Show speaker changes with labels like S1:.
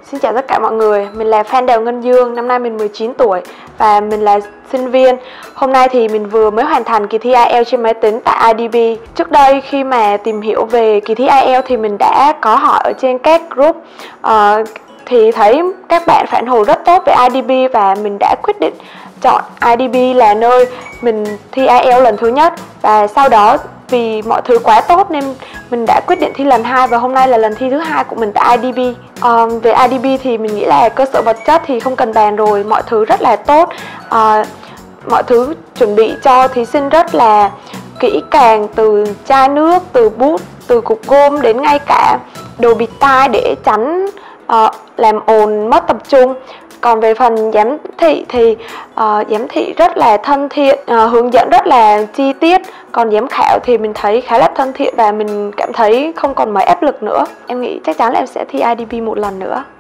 S1: Xin chào tất cả mọi người, mình là Phan Đào Ngân Dương, năm nay mình 19 tuổi và mình là sinh viên. Hôm nay thì mình vừa mới hoàn thành kỳ thi IELTS trên máy tính tại IDB. Trước đây khi mà tìm hiểu về kỳ thi IELTS thì mình đã có hỏi ở trên các group thì thấy các bạn phản hồi rất tốt về IDB và mình đã quyết định chọn IDB là nơi mình thi IELTS lần thứ nhất. Và sau đó vì mọi thứ quá tốt nên mình đã quyết định thi lần 2 và hôm nay là lần thi thứ 2 của mình tại IDB. Về IDB thì mình nghĩ là cơ sở vật chất thì không cần bàn rồi, mọi thứ rất là tốt. Mọi thứ chuẩn bị cho thí sinh rất là kỹ càng, từ chai nước, từ bút, từ cục gôm đến ngay cả đồ bịt tai để tránh làm ồn mất tập trung. Còn về phần giám thị thì giám thị rất là thân thiện, hướng dẫn rất là chi tiết. Còn giám khảo thì mình thấy khá là thân thiện và mình cảm thấy không còn mấy áp lực nữa. Em nghĩ chắc chắn là em sẽ thi IDB một lần nữa.